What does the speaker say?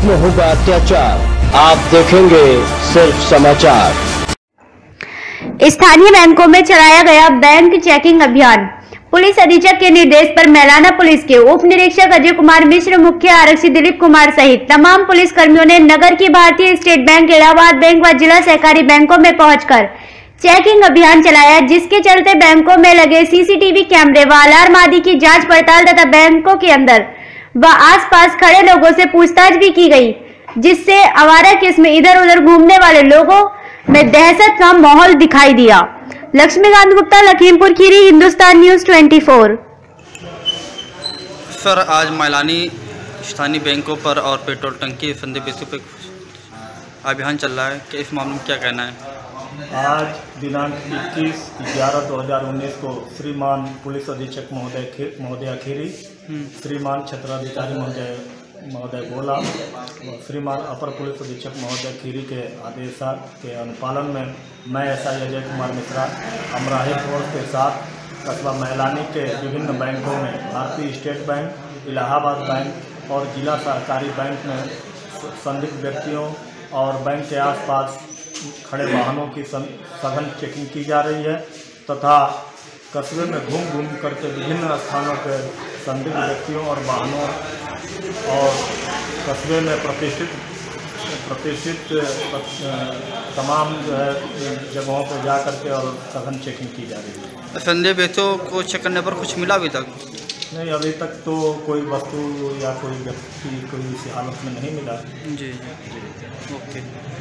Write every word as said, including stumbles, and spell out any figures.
में होगा अत्याचार। आप देखेंगे सिर्फ समाचार। स्थानीय बैंकों में चलाया गया बैंक चेकिंग अभियान। पुलिस अधीक्षक के निर्देश पर मैलाना पुलिस के उप निरीक्षक अजय कुमार मिश्र, मुख्य आरक्षी दिलीप कुमार सहित तमाम पुलिस कर्मियों ने नगर की भारतीय स्टेट बैंक, इलाहाबाद बैंक व जिला सहकारी बैंकों में पहुंचकर चेकिंग अभियान चलाया, जिसके चलते बैंकों में लगे सीसीटीवी कैमरे व अलार्म आदि की जांच पड़ताल तथा बैंकों के अंदर व आसपास खड़े लोगों से पूछताछ भी की गई, जिससे आवारा किस्म इधर उधर घूमने वाले लोगों में दहशत का माहौल दिखाई दिया। लक्ष्मीकांत गुप्ता, लखीमपुर खीरी, हिंदुस्तान न्यूज चौबीस। सर, आज मैलानी स्थानीय बैंकों पर और पेट्रोल टंकी संदेह बेचों पर अभियान चल रहा है, कि इस मामले में क्या कहना है? आज दिनांक इक्कीस ग्यारह दो हज़ार उन्नीस को श्रीमान पुलिस अधीक्षक महोदय महोदय खीरी, श्रीमान क्षेत्राधिकारी महोदय महोदय गोला, श्रीमान अपर पुलिस अधीक्षक महोदय खीरी के आदेश के अनुपालन में मैं एस आई अजय कुमार मिश्रा अमराही फोर्स के साथ कस्बा मैलानी के विभिन्न बैंकों में भारतीय स्टेट बैंक, इलाहाबाद बैंक और जिला सहकारी बैंक में संदिग्ध व्यक्तियों और बैंक के आसपास खड़े वाहनों की सघन चेकिंग की जा रही है तथा कस्बे में घूम घूम करके विभिन्न स्थानों के संदिग्ध व्यक्तियों और वाहनों और कस्बे में प्रतिष्ठित प्रतिष्ठित तमाम जो है जगहों पर जा करके और सघन चेकिंग की जा रही है। संदेह व्यक्तियों को चेक करने पर कुछ मिला अभी तक? नहीं, अभी तक तो कोई वस्तु या कोई व्यक्ति कोई इसी हालत में नहीं मिला। जी जी, ओके।